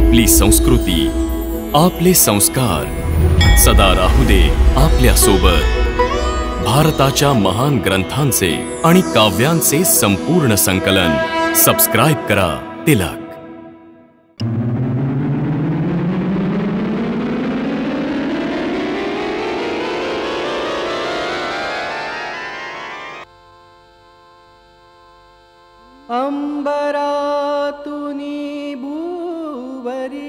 आपली संस्कृती, आपले संस्कार सदा राहू दे आपल्या सोबत। भारताच्या महान ग्रंथांचे आणि काव्यांचे संपूर्ण संकलन सबस्क्राइब करा तिलक। अंबरातुनी भुवरी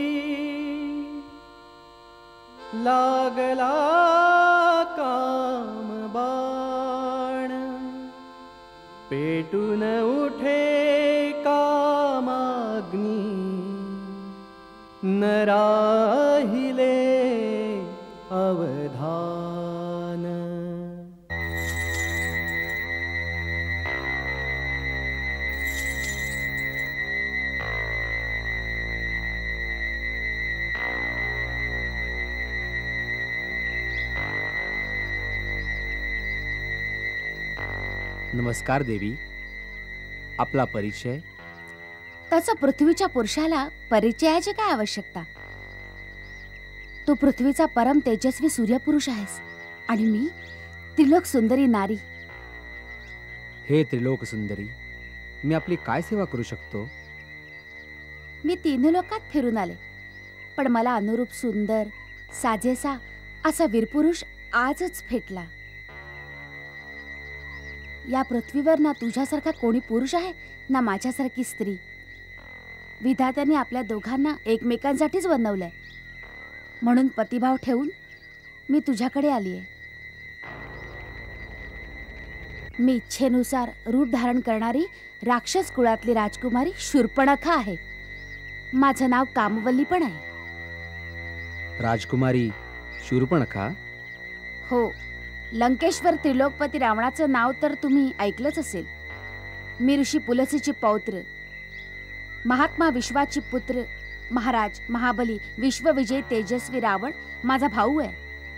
लागला कामबाण, पेटून उठे कामाग्नी, न राहिले अवधान। नमस्कार देवी, आपला परिचय? त्याचा पृथ्वीच्या पुरुषाला परिचयाची काय आवश्यकता? तू पृथ्वीचा परम तेजस्वी सूर्यपुरुष आहेस आणि मी त्रिलोक सुंदरी नारी। हे त्रिलोक सुंदरी, मी आपली काय सेवा करू शकतो? मी तीन लोकात फिरून आले, पण मला अनुरूप सुंदर साजेसा असा वीरपुरुष आजच भेटला। या पृथ्वीवर ना तुझ्यासारखा कोणी पुरुष आहे, ना माझ्यासारखी स्त्री। विधात्याने आपल्या दोघांना एकमेकांसाठीच बनवलंय, म्हणून पतिभाव ठेवून मी तुझ्याकडे आलीये। मी इच्छेनुसार रूप धारण करणारी राक्षस कुळातली राजकुमारी शूर्पणखा आहे। माझं नाव कामवल्ली पण आहे। राजकुमारी शूर्पणखा? हो, लंकेश्वर त्रिलोकपती रावणाचं नाव तर तुम्ही ऐकलंच असेल। मी ऋषी पुलसीची पौत्र, महात्मा विश्वाची पुत्र, महाराज महाबली विश्वविजयी तेजस्वी रावण माझा भाऊ आहे।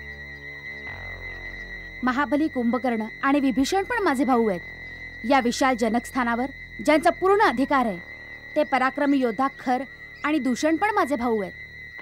महाबली कुंभकर्ण आणि विभीषण पण माझे भाऊ आहेत। या विशाल जनकस्थानावर ज्यांचा पूर्ण अधिकार आहे ते पराक्रमी योद्धा खर आणि दूषण पण माझे भाऊ आहेत।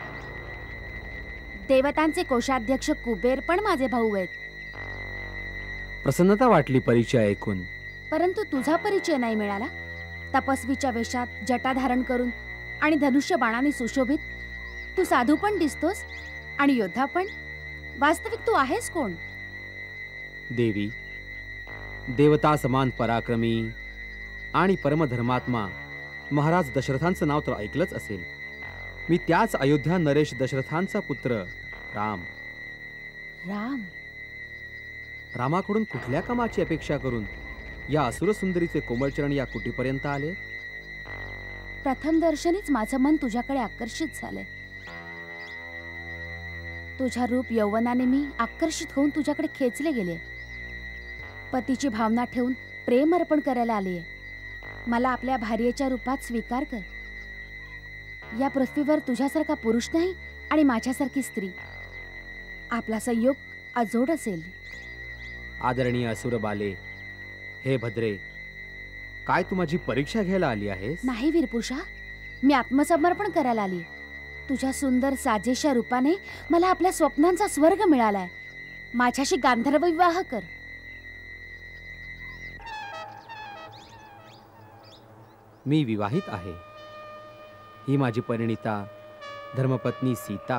देवतांचे कोषाध्यक्ष कुबेर पण माझे भाऊ आहेत। प्रसन्नता वाटली परिचय ऐकून, परंतु तुझा परिचय नाही मिळाला। तपस्वीच्या वेशात जटा धारण करून आणि धनुष्य बाणाने सुशोभित तू साधू पण दिसतोस आणि योद्धा पण। वास्तविक तू आहेस कोण? देवी, देवता समान पराक्रमी आणि परमधर्मात्मा महाराज दशरथांचं नाव तर ऐकलंच असेल। मी त्याच अयोध्या नरेश दशरथांचा पुत्र राम। राम? रामाकडून कुठल्या कामाची अपेक्षा करून या असुर सुंदरीचे कोमलचरण या कुटीपर्यंत आले? प्रथम दर्शनीच माझं मन तुझ्याकडे आकर्षित झालंय। तुझ्या रूप यौवनाने मी आकर्षित होऊन तुझ्याकडे खेचले गेले। पतीची भावना ठेवून प्रेम अर्पण करायला आलीये। मला आपल्या भार्येच्या रूपात स्वीकार कर। या पृथ्वीवर तुझ्यासारखा पुरुष नाही आणि माझ्यासारखी स्त्री। आपला संयोग अजोड असेल। आदरणीय असुर बाले, हे भद्रे, काय तू माझी परीक्षा घ्यायला आली आहेस? नाही वीरपुरुषा, मी आत्मसमर्पण करायला आली। तुझ्या सुंदर साजेशा रूपाने मला आपल्या स्वप्नांचा स्वर्ग मिळालाय। माझ्याशी गांधर्व विवाह कर। मी विवाहित आहे। ही माझी परिणिता धर्मपत्नी सीता।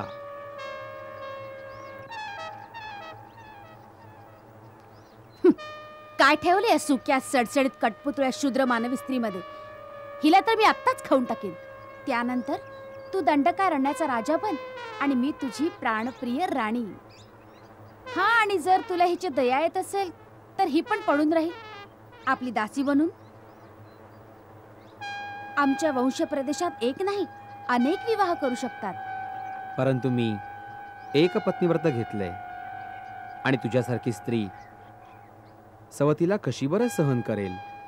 काय ठेवले या सुक्या सडसडीत कटपुतळ्या शूद्र मानवी स्त्रीमध्ये? हिला तर मी आत्ताच खाऊन टाकेन। त्यानंतर तू दंडकारण्याचा राजा बन आणि मी तुझी प्राणप्रिय राणी। हा, आणि जर तुला हिची दया येत असेल तर ही पण पडून राहील आपली दासी बनून। आमच्या वंश प्रदेशात एक नाही अनेक विवाह करू शकतात। परंतु मी एक पत्नीव्रत घेतलंय आणि तुझ्यासारखी स्त्री सवतीला कशी बरं सहन करेल?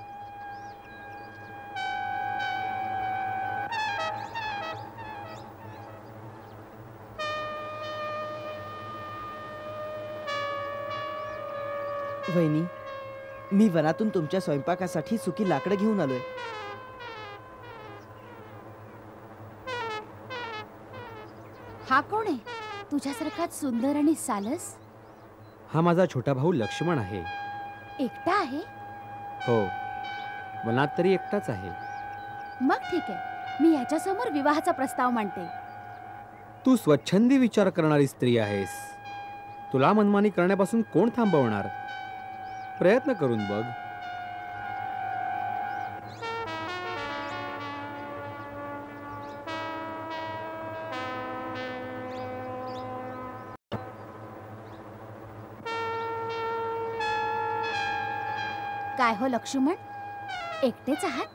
वहिनी, मी वनातून तुमच्या स्वयंपाकासाठी सुकी लाकडं घेऊन आलोय। हा कोण आहे तुझ्यासारखाच सुंदर आणि सालस? हा माझा छोटा भाऊ लक्ष्मण आहे. एकटा आहे? हो, वनात तरी एकटाच आहे. मग ठीक आहे, मी याच्यासमोर विवाहाचा प्रस्ताव मांडते. तू स्वच्छंदी विचार करणारी स्त्री आहेस. तुला मनमानी करण्यापासून कोण थांबवणार? प्रयत्न करून बघ. काय हो लक्ष्मण, एकटेच आहात?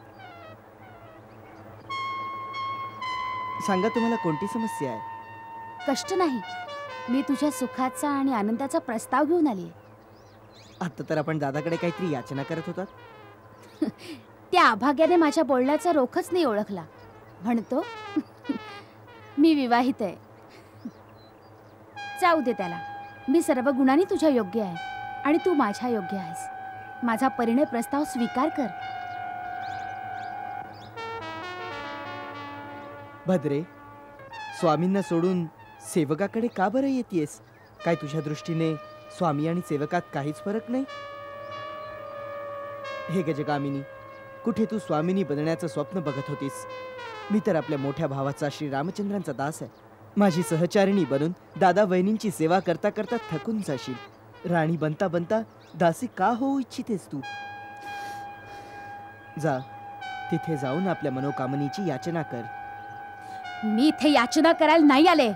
सांगा, तुम्हाला कोणती समस्या आहे? कष्ट नाही, मी तुझ्या सुखाचा आणि आनंदाचा प्रस्ताव घेऊन आली. आता तर आपण दादाकडे काहीतरी याचना करत होतात. त्या अभाग्याने माझ्या बोलण्याचा रोखच नाही ओळखला. म्हणतो मी विवाहित आहे. जाऊ दे त्याला. मी सर्व गुणांनी तुझ्या योग्य आहे आणि तू माझ्या योग्य आहेस. माझा परिणय प्रस्ताव स्वीकार कर. भद्रे, स्वामींना सोडून सेवकाकडे का बरं येतेस? काय तुझ्या दृष्टीने स्वामी आणि सेवकात काहीच फरक नाही? हे गजगामिनी, कुठे तू स्वामिनी बनण्याचं स्वप्न बघत होतीस? मी तर आपल्या मोठ्या भावाचा श्री रामचंद्रांचा दास आहे. माझी सहचारिणी बनून दादा वहिनींची सेवा करता करता थकून जाशील. राणी बनता बनता दासी का होऊ इच्छितेस तू? जा, तिथे जाऊन आपल्या मनोकामनीची याचना कर. मी इथे याचना करायला नाही आले.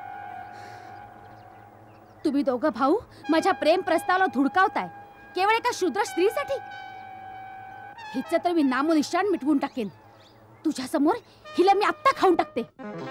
तुम्ही दोघं भाऊ माझ्या प्रेम प्रस्तावाला धुडकावताय केवळ एका शूद्र स्त्रीसाठी. हिचं तर मी नामोनिशाण मिटवून टाकेन. तुझ्या समोर हिला मी आत्ता खाऊन टाकते.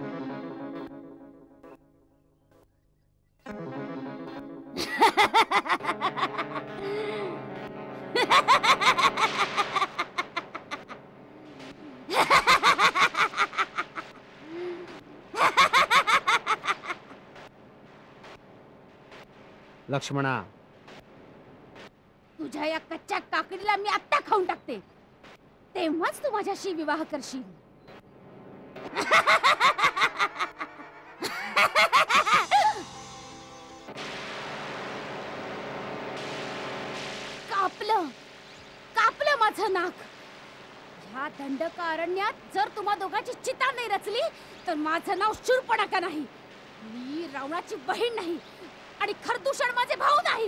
लक्ष्मणा, तुझ्या या कच्च्या काकडीला मी आत्ता खाऊन टाकते. तेव्हाच तू माझ्याशी विवाह करशील. कापलं कापलं माझं नाक. ह्या दंडकारण्यात जर तुम्हा दोघांची चिता नाही रचली तर माझं नाव शूर्पणखा नाही. मी रावणाची बहीण नाही आणि खरदूषण माझे भाऊ नाहीत.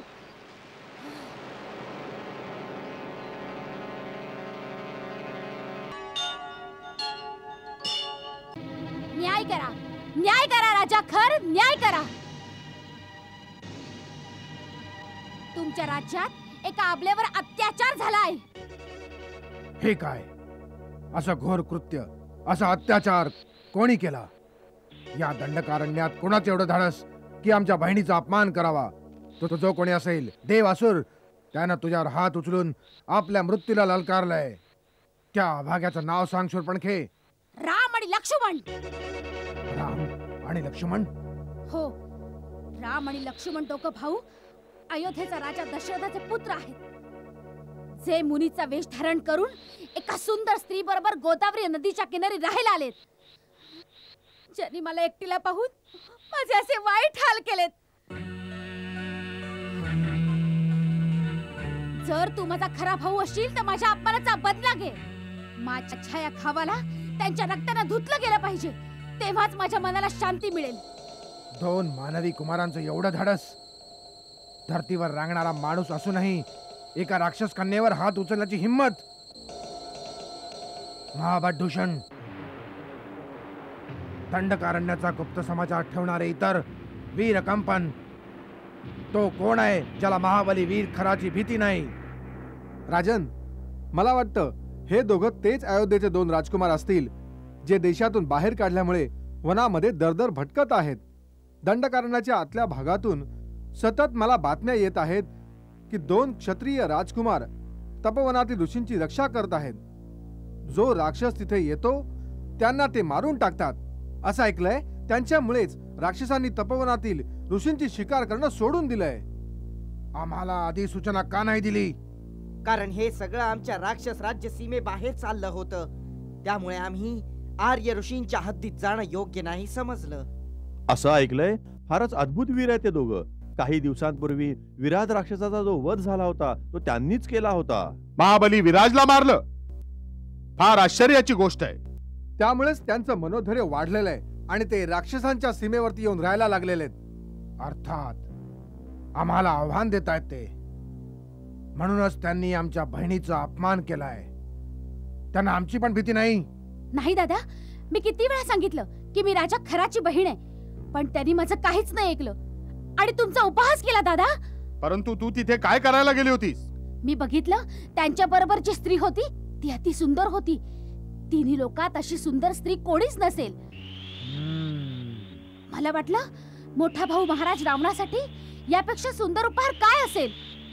न्याय करा राजा खर, न्याय करा. तुमच्या राज्यात एका आबलेवर अत्याचार झालाय. हे काय असं घोर कृत्य, असा अत्याचार कोणी केला? या दंडकारण्यात कोणाचं एवढं धाडस की आमच्या बहिणीचा अपमान करावा? तो जो कोणी असेल, देव असुर, त्यानं तुझ्यावर हात उचलून आपल्या मृत्यूला ललकारलंय. त्या अभाग्याचं नाव सांग शूर्पणखे. राम आणि लक्ष्मण. राम आणि लक्ष्मण? हो, राम आणि लक्ष्मण दोघं भाऊ अयोध्येचा राजा दशरथाचे पुत्र आहेत, जे मुनीचा वेश धारण करून एका सुंदर स्त्री बरोबर गोदावरी नदीच्या किनारी राहायला आलेत. ज्यांनी मला एकटीला पाहून माझे असे वाईट हाल केलेत. जर तू माझा खरा भाऊ असशील तर माझ्या अपमानाचा बदला घे. माझ्या छाया खावाला त्यांच्या रक्ताने धुतलं गेलं पाहिजे, तेव्हाच माझ्या मनाला शांती मिळेल. दोन मानवी कुमारांचं एवढं धाडस? धरतीवर रांगणारा माणूस असूनही एका राक्षस कन्येवर हात उचलण्याची हिम्मत? महाबद्धूषण, दंडकारण्याचा गुप्त समाचार ठेवणारे इतर वीर कंपन, तो कोण आहे ज्याला महाबली वीर खराची भीती नाही? राजन, मला वाटतं हे दोघं तेच अयोध्येचे दोन राजकुमार असतील जे देशातून बाहेर काढल्यामुळे वनामध्ये दरदर भटकत आहेत. दंडकारण्याच्या आतल्या भागातून सतत मला बातम्या येत आहेत की दोन क्षत्रिय राजकुमार तपोवनातील ऋषींची रक्षा करत आहेत. जो राक्षस तिथे येतो त्यांना ते मारून टाकतात असं ऐकलंय. त्यांच्यामुळेच राक्षसांनी तपोवनातील ऋषींची शिकार करणं सोडून दिलंय. आम्हाला आधी सूचना का नाही दिली? कारण हे सगळं आमच्या राक्षस राज्य सीमेबाहेर चाललं होतं. त्यामुळे आम्ही आर्य ऋषींच्या हद्दीत जाणं योग्य नाही समजलं. असं ऐकलंय फारच अद्भुत वीर आहे ते दोघं. काही दिवसांपूर्वी विराट राक्षसाचा जो वध झाला होता तो त्यांनीच केला होता. महाबली विराजला मारलं. फार आश्चर्याची गोष्ट आहे. त्यामुळेच त्यांचं मनोधैर्य वाढलेलं आहे आणि ते राक्षसांच्या सीमेवरती येऊन राहायला लागलेले आहेत. अर्थात आम्हाला आव्हान देत आहेत ते. म्हणूनच त्यांनी आमच्या बहिणीचा अपमान केलाय. त्यांना आमची पण भीती नाही. नाही दादा, मी किती वेळा सांगितलं की मी राजा खराची बहीण आहे, पण त्यांनी माझं काहीच नाही ऐकलं आणि तुमचा उपहास केला दादा. परंतु तू तिथे काय करायला गेली होतीस? मी बघितलं त्यांच्या बरोबर जी स्त्री होती ती अति सुंदर होती. तिन्ही लोकात अशी सुंदर स्त्री कोणीच नसेल. मला वाटलं मोठा भाऊ महाराज रावणासाठी यापेक्षा सुंदर उपहार काय असेल.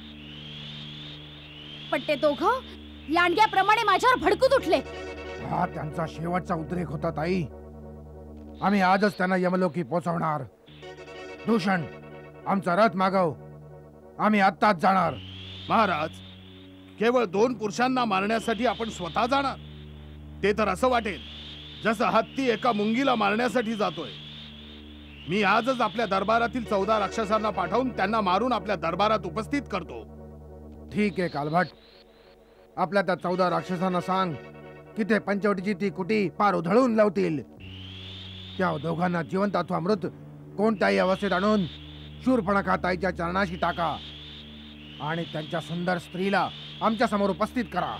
पण ते दोघं लांडग्याप्रमाणे माझ्यावर भडकून उठले. हा त्यांचा शेवटचा उद्रेक होता ताई. आम्ही आजच त्यांना यमलोकी पोहोचवणार. दूषण, आमचा रथ मागव. आम्ही आत्ताच जाणार. महाराज, केवळ 2 पुरुषांना मारण्यासाठी आपण स्वतः जाणार? ते तर असं वाटेल जसं हत्ती एका मुंगीला मारण्यासाठी जातोय. मी आजच आपल्या दरबारातील 14 राक्षसांना पाठवून त्यांना मारून आपल्या दरबारात उपस्थित करतो. ठीक आहे कालभट. आपल्या त्या 14 राक्षसांना सांग की ते पंचवटीची ती कुटी पार उधळून लावतील. त्या दोघांना जिवंत अथवा मृत कोणत्याही अवस्थेत आणून शूर्पणखा ताईच्या चरणाशी टाका आणि त्यांच्या सुंदर स्त्रीला आमच्या समोर उपस्थित करा.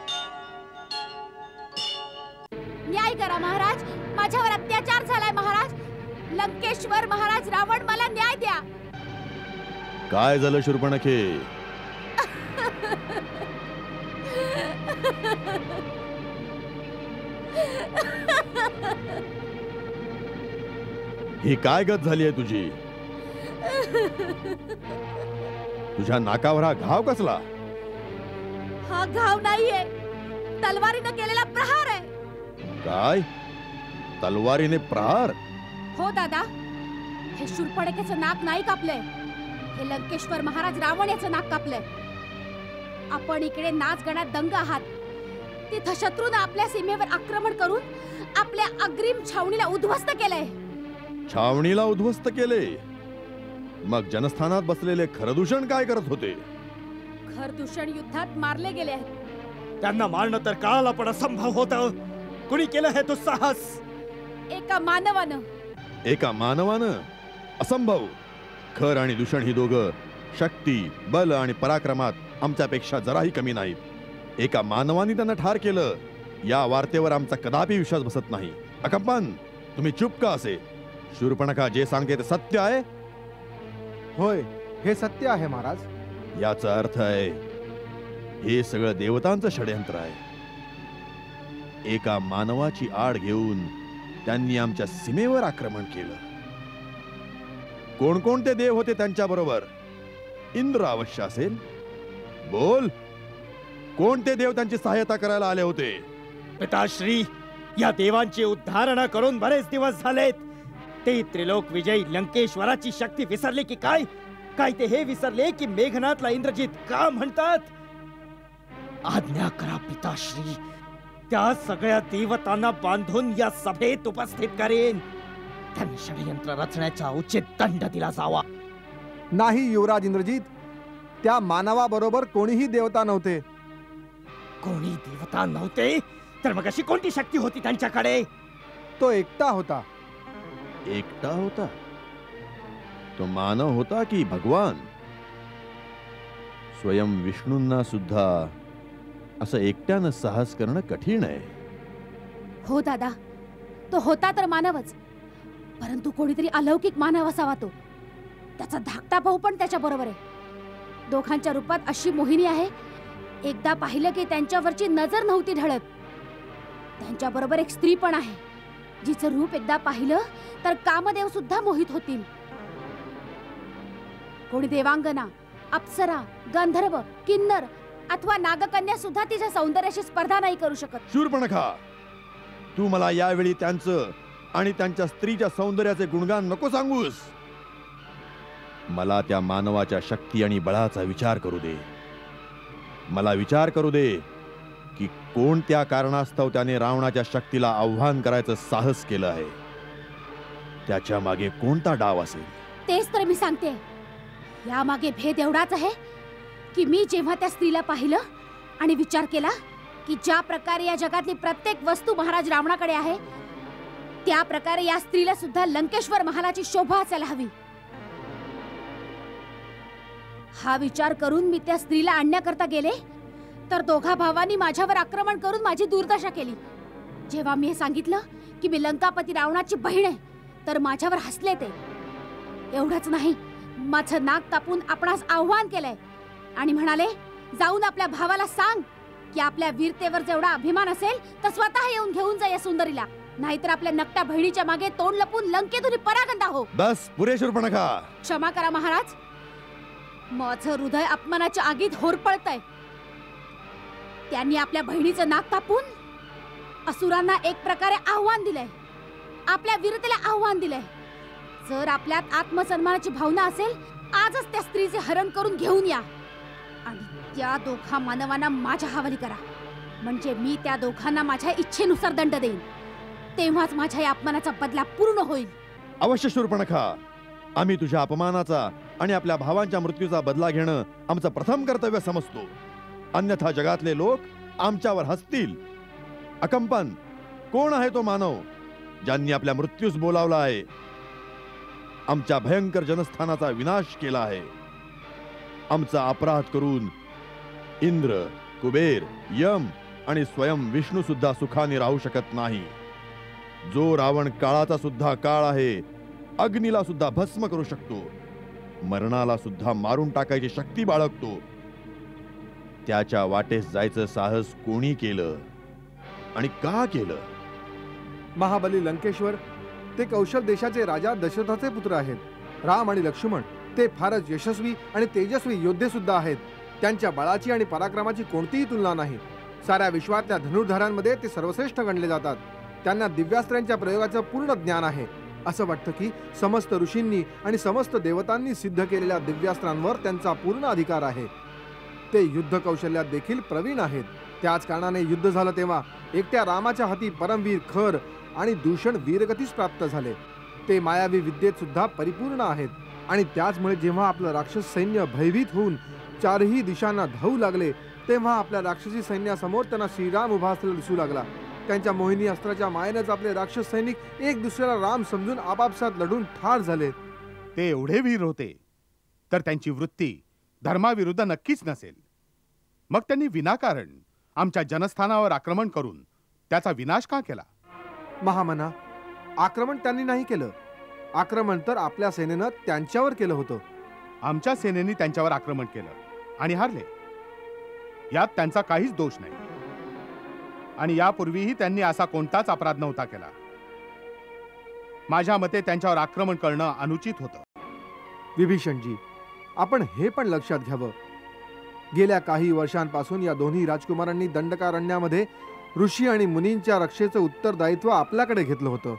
न्याय करा महाराज, माझ्यावर अत्याचार झालाय महाराज. लंकेश्वर महाराज रावण, मला न्याय द्या. काय झालं शूर्पणखे? ही काय गत झाली आहे तुझी? तुझ्या नाकावर हा घाव कसला? हा घाव नाहीये, तलवारीनं केलेला प्रहार आहे. काय? तलवारीने प्रहार? हो दादा, हे शूर्पणखेचं नाक नाही कापलंय, हे लंकेश्वर महाराज रावण याचं नाक कापलंय. आपण इकडे नाच गाण्यात दंग आहात, तिथं शत्रूनं आपल्या सीमेवर आक्रमण करून आपल्या अग्रिम छावणीला उद्ध्वस्त केलंय. छावणीला उद्ध्वस्त केले? मग जनस्थानात बसलेले खरदूषण काय करत होते? खरदूषण युद्धात मारले गेले आहेत. त्यांना मारणं तर काळाला पण असंभव होतं. कुणी केलं हे दुस्साहस? एका मानवानं. एका मानवानं? असंभव. खर आणि दूषण ही दोघं शक्ती, बल आणि पराक्रमात आमच्यापेक्षा जराही कमी नाहीत. एका मानवाने त्यांना ठार केलं या वार्तेवर आमचा कदापि विश्वास बसत नाही. अकंपन, तुम्ही चुप का असे? शूर्पणखा जे सांगते ते सत्य आहे? होय, हे सत्य आहे महाराज. याचा अर्थ आहे हे सगळं देवतांचं षडयंत्र आहे. एका मानवाची आड घेऊन त्यांनी आमच्या सीमेवर आक्रमण केलं. कोणकोणते देव होते त्यांच्या बरोबर? इंद्र अवश्य असेल. बोल, कोणते देव त्यांची सहायता करायला आले होते? पिताश्री, या देवांची उद्धारणा करून बरेच दिवस झालेत. ते त्रिलोक विजयी लंकेश्वराची शक्ती विसरले की काय? काय ते हे विसरले की मेघनाथला इंद्रजित का म्हणतात? आज्ञा करा पिताश्री, त्या सगळ्या देवतांना बांधून या सभेत उपस्थित करेन. त्यांनी षडयंत्र रचण्याचा उचित दंड दिला जावा. नाही युवराज इंद्रजित, त्या मानवाबरोबर कोणीही देवता नव्हते. कोणी देवता नव्हते तर मग अशी कोणती शक्ती होती त्यांच्याकडे? तो एकटा होता. एकटा होता? तो मानव होता की भगवान? स्वयं विष्णूंना सुद्धा असं एकट्यानं साहस करणं कठीण आहे. हो दादा, तो होता तर मानवच, परंतु कोणीतरी अलौकिक मानव असावा तो. त्याचा धाकटा भाऊ पण त्याच्या बरोबर आहे. दोघांच्या रूपात अशी मोहिनी आहे, एकदा पाहिलं की त्यांच्यावरची नजर नव्हती ढळत. त्यांच्या बरोबर एक स्त्री पण आहे, जिचं रूप एकदा पाहिलं तर कामदेव सुद्धा मोहित होतील. कोणी देवांगना, अप्सरा, गंधर्व, किन्नर अथवा नागकन्या सुद्धा तिच्या सौंदर्याशी स्पर्धा नाही करू शकत. शूर्पणखा, तू मला यावेळी त्यांचं आणि त्यांच्या स्त्रीच्या सौंदर्याचे गुणगान नको सांगूस. मला त्या मानवाच्या शक्ती आणि बळाचा विचार करू दे. मला विचार करू दे की कोणत्या कारणास्तव त्याने रावणाच्या शक्तीला आव्हान करायचं साहस केलं आहे. त्याच्या मागे कोणता डाव असेल? तेच तर मी सांगते. यामागे भेद एवढाच आहे की मी जेव्हा त्या स्त्रीला पाहिलं आणि विचार केला की ज्या प्रकारे या जगातली प्रत्येक वस्तू महाराज रावणाकडे आहे, त्या प्रकारे या स्त्रीला सुद्धा लंकेश्वर महालाची शोभा असायला हवी. हा विचार करून मी त्या स्त्रीला आणण्याकरता गेले, तर दोघा भावांनी माझ्यावर आक्रमण करून माझी दुर्दशा केली. जेव्हा मी हे सांगितलं की मी लंकापती रावणाची बहीण आहे, तर माझ्यावर हसले ते. एवढंच नाही, माझं नाक कापून आपणास आव्हान केलंय आणि म्हणाले, जाऊन आपल्या भावाला सांग की आपल्या वीरतेवर जेवढा अभिमान असेल तर स्वतः येऊन घेऊन जा या सुंदरीला, नाहीतर आपल्या नकट्या बहिणीच्या मागे तोंड लपून लंकेतून परागंदा हो. बस, पुरेशूरपणा खा. क्षमा करा महाराज, माझं हृदय अपमानाच्या आगीत होरपळतंय. त्यांनी आपल्या बहिणीचं नाक कापून असुरांना एक प्रकारे आव्हान दिलंय, आपल्या वीरतेला आव्हान दिलंय. जर आपल्यात आत्मसन्मानाची भावना असेल, आजच त्या स्त्रीचे हरण करून घेऊन या आणि त्या दोघा मानवांना माझ्या हवाली करा. म्हणजे मी त्या दोघांना माझ्या इच्छेनुसार दंड देईन. तेव्हाच माझ्या या अपमानाचा बदला पूर्ण होईल. अवश्य शूर्पणखा, आम्ही तुझ्या अपमानाचा आणि आपल्या भावांच्या मृत्यूचा बदला घेणं आमचं प्रथम कर्तव्य समजतो. अन्यथा जगातले लोक आमच्यावर हसतील. अकंपन, कोण आहे तो मानव ज्यांनी आपल्या मृत्यूस बोलावला आहे, आमच्या भयंकर जनस्थानाचा विनाश केला आहे? आमचा अपराध करून इंद्र, कुबेर, यम आणि स्वयं विष्णू सुद्धा सुखाने राहू शकत नाही. जो रावण काळाचा सुद्धा काळ आहे, अग्नीला सुद्धा भस्म करू शकतो, मरणाला सुद्धा मारून टाकायची शक्ती बाळगतो, त्याच्या वाटेस जायचं साहस कोणी केलं आणि का केलं? महाबली लंकेश्वर ते कौशल देशाचे राजा दशरथाचे पुत्र आहेत. राम आणि लक्ष्मण ते फारच यशस्वी आणि तेजस्वी योद्धे सुद्धा आहेत. त्यांच्या बळाची आणि पराक्रमाची कोणतीही तुलना नाही. साऱ्या विश्वातल्या धनुर्धरांमध्ये ते सर्वश्रेष्ठ गणले जातात. त्यांना दिव्यास्त्रांच्या प्रयोगाचं पूर्ण ज्ञान आहे. असं वाटतं की समस्त ऋषींनी आणि समस्त देवतांनी सिद्ध केलेल्या दिव्यास्त्रांवर त्यांचा पूर्ण अधिकार आहे. ते युद्ध कौशल्यात देखील प्रवीण आहेत. त्याच कारणाने युद्ध झालं तेव्हा एकट्या रामाच्या हाती परमवीर खर आणि दूषण वीरगतीस प्राप्त झाले. ते मायावी विद्येत सुद्धा परिपूर्ण आहेत. आणि त्याचमुळे जेव्हा आपलं राक्षस सैन्य भयभीत होऊन चारही दिशांना धावू लागले, तेव्हा आपल्या राक्षसी सैन्यासमोर त्यांना श्रीराम उभा असलेला दिसू लागला. त्यांच्या मोहिनी अस्त्राच्या मायेनेच आपले राक्षस सैनिक एक दुसऱ्याला राम समजून आपापसात लढून ठार झाले. ते एवढे वीर होते तर त्यांची वृत्ती धर्माविरुद्ध नक्कीच नसेल. मग त्यांनी विनाकारण आमच्या जनस्थानावर आक्रमण करून त्याचा विनाश का केला? महामना, आक्रमण त्यांनी नाही केलं. आक्रमण तर आपल्या सेनेनं त्यांच्यावर केलं होतं. आमच्या सेनेने त्यांच्यावर आक्रमण केलं आणि हारले, यात त्यांचा काहीच दोष नाही. आणि यापूर्वीही त्यांनी असा कोणताच अपराध नव्हता केला. माझ्या मते त्यांच्यावर आक्रमण करणं अनुचित होतं. विभीषणजी, आपण हे पण लक्षात घ्यावं, गेल्या काही वर्षांपासून या दोन्ही राजकुमारांनी दंडकारण्यामध्ये ऋषी आणि मुनींच्या रक्षेचं उत्तरदायित्व आपल्याकडे घेतलं होतं.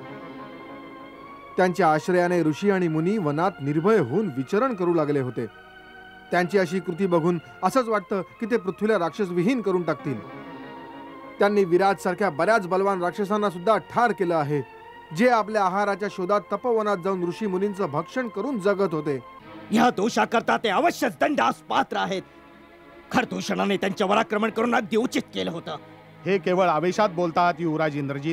त्यांच्या आश्रयाने ऋषी आणि मुनी वनात निर्भय होऊन विचरण करू लागले होते. त्यांची अशी कृती बघून असंच वाटतं की ते पृथ्वीला राक्षसविहीन करून टाकतील. त्यांनी विराट सारख्या बऱ्याच बलवान राक्षसांना सुद्धा ठार केलं आहे, जे आपल्या आहाराच्या शोधात तपोवनात जाऊन ऋषी मुनींचं भक्षण करून जगत होते. या दोषाकरता ते अवश्यच दंडास पात्र आहेत. खरदूषणाने त्यांच्यावर आक्रमण करून अगदी उचित केलं होतं. हे केवळ आवेशात बोलतात युवराज इंद्रजित.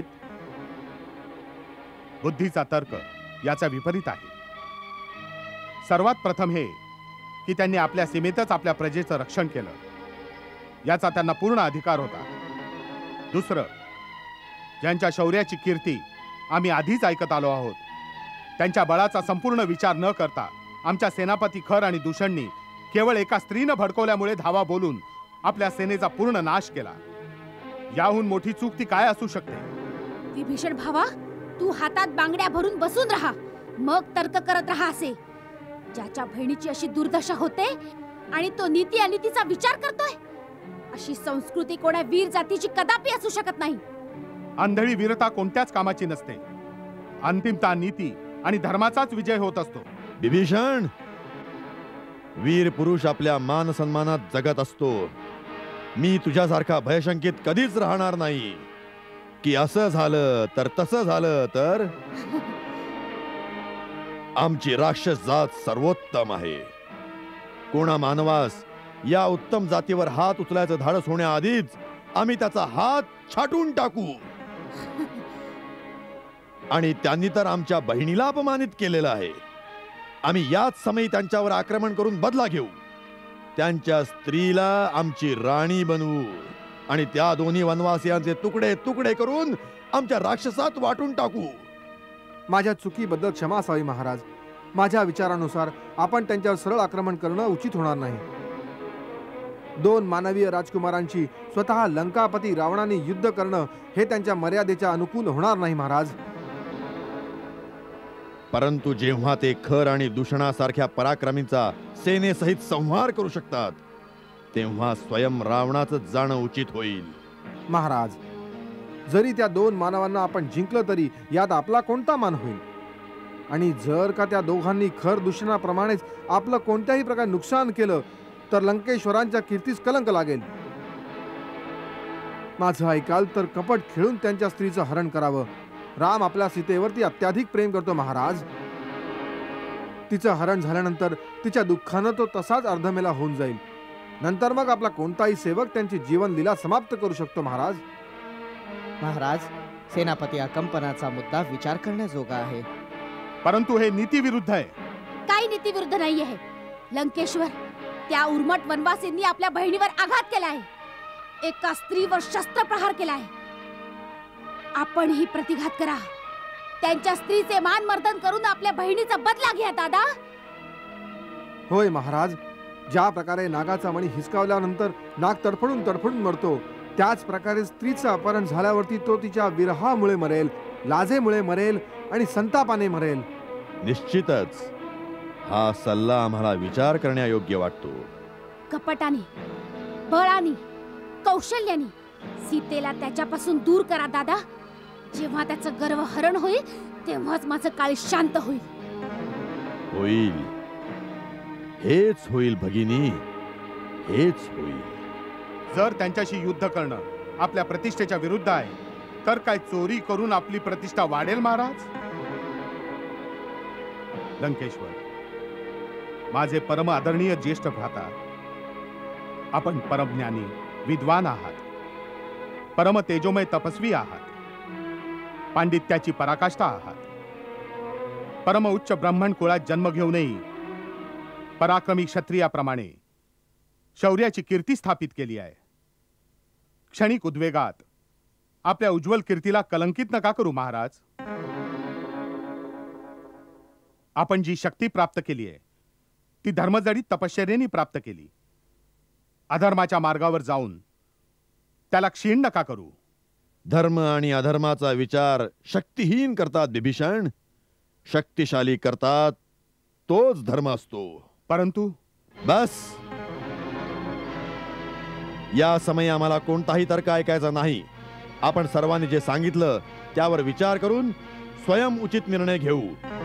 बुद्धीचा तर्क याचा विपरीत आहे. सर्वात प्रथम हे की त्यांनी आपल्या सीमेतच आपल्या प्रजेचं रक्षण केलं, याचा त्यांना पूर्ण अधिकार होता. दुसरं, ज्यांच्या शौर्याची कीर्ती आम्ही आधीच ऐकत आलो आहोत, त्यांच्या बळाचा संपूर्ण विचार न करता आमच्या सेनापती खर आणि दूषणनी केवळ एका स्त्रीनं भडकवल्यामुळे धावा बोलून आपल्या सेनेचा पूर्ण नाश केला. याहून मोठी चूक ती काय असू शकते? विभीषण भावा, तू हातात बांगड्या भरून बसून राहा, मग तर्क करत राहा. असे ज्याच्या बहिणीची अशी दुर्दशा होते आणि तो नीती अनितीचा विचार करतोय, अशी संस्कृती कोणा वीर जातीची कदापि असू शकत नाही. आंधळी वीरता कोणत्याच कामाची नसते. अंतिमता नीती आणि धर्माचाच विजय होत असतो. विभीषण, वीर पुरुष आपल्या मान सन्मानात जगत असतो. मी तुझ्यासारखा भयशंकित कधीच राहणार नाही की असं झालं तर तसं झालं तर. आमची राक्षस जात सर्वोत्तम आहे. कोणा मानवास या उत्तम जातीवर हात उचलायचं धाडस होण्याआधीच आम्ही त्याचा हात छाटून टाकू. आणि त्यांनी तर आमच्या बहिणीला अपमानित केलेलं आहे. आम्ही याच समयी त्यांच्यावर आक्रमण करून बदला घेऊ. त्यांच्या स्त्रीला आमची राणी बनवू आणि त्या दोन्ही वनवासियांचे तुकडे तुकडे करून आमच्या राक्षसात वाटून टाकू. माझ्या चुकीबद्दल क्षमा असावी महाराज. माझ्या विचारानुसार आपण त्यांच्यावर सरळ आक्रमण करणं उचित होणार नाही. 2 मानवीय राजकुमारांची स्वतः लंकापती रावणाने युद्ध करणं हे त्यांच्या मर्यादेच्या अनुकूल होणार नाही महाराज. परंतु जेव्हा ते खर आणि दूषणासारख्या पराक्रमींचा सेनेसहित संहार करू शकतात तेव्हा स्वयं रावणाचं जाणं उचित होईल. महाराज, जरी त्या 2 मानवांना आपण जिंकलं तरी यात आपला कोणता मान होईल? आणि जर का त्या दोघांनी खर दूषणाप्रमाणेच आपलं कोणत्याही प्रकारे नुकसान केलं तर लंकेश्वरांच्या कीर्तीस कलंक लागेल. माझं ऐकाल तर कपट खेळून त्यांच्या स्त्रीचं हरण करावं. राम आपल्या सीतेवरती अत्याधिक प्रेम करतो महाराज. तिचं हरण झाल्यानंतर तिच्या दुःखानं तो तसाच अर्धमेला होऊन जाईल. नंतर मग आपला कोणताही सेवक त्यांची जीवन लीला समाप्त करू शकतो महाराज. महाराज, सेनापती अकंपनाचा मुद्दा विचार करण्याजोगा आहे. परंतु हे नीतीविरुद्ध आहे. काही नीतीविरुद्ध नाही आहे. लंकेश्वर, त्या उर्मट वनवासींनी आपल्या बहिणीवर आघात केला आहे. एका स्त्रीवर शस्त्रप्रहार केला आहे. आपण ही प्रतिघात करा. त्यांच्या स्त्रीचे मान मर्दन करून आपल्या बहिणीचा बदला घ्या दादा. होय महाराज, ज्या प्रकारे नागाचा मणी हिसकावल्यानंतर नाग तडफडून तडफडून मरतो त्याच प्रकारे स्त्रीचं अपहरण झाल्यावरती तो तिच्या विरहामुळे मरेल, लाजेमुळे मरेल आणि संतापाने मरेल. निश्चितच हा सल्ला आम्हाला विचार करण्यायोग्य वाटतो. कपटाने, बळाने, कौशल्याने सीतेला त्याच्यापासून दूर करा दादा. जेव्हा त्याचं गर्व हरण होईल तेव्हाच माझं काळ शांत होईल. होईल, हेच होईल भगिनी, हेच होईल. जर त्यांच्याशी युद्ध करणं आपल्या प्रतिष्ठेच्या विरुद्ध आहे तर काय चोरी करून आपली प्रतिष्ठा वाढेल महाराज? लंकेश्वर, माझे परम आदरणीय ज्येष्ठ भ्राता, आपण परमज्ञानी विद्वान आहात, परम तेजोमय तपस्वी आहात, पांडित्याची पराकाष्ठा आहात. परम उच्च ब्राह्मण कुळात जन्म घेऊनही पराक्रमी क्षत्रियाप्रमाणे शौर्याची कीर्ती स्थापित केली आहे. क्षणिक उद्वेगात आपल्या उज्ज्वल कीर्तीला कलंकित नका करू महाराज. आपण जी शक्ती प्राप्त केली आहे ती धर्मजडीत तपश्चर्येने प्राप्त केली. अधर्माच्या मार्गावर जाऊन त्याला क्षीण नका करू. धर्म आणि अधर्माचा विचार शक्तिहीन करतात बिभीषण. शक्तिशाली करतात तोच धर्म असतो. परंतु बस, या समयी आम्हाला कोणताही तर्क ऐकायचा नाही. आपण सर्वांनी जे सांगितलं त्यावर विचार करून स्वयं उचित निर्णय घेऊ.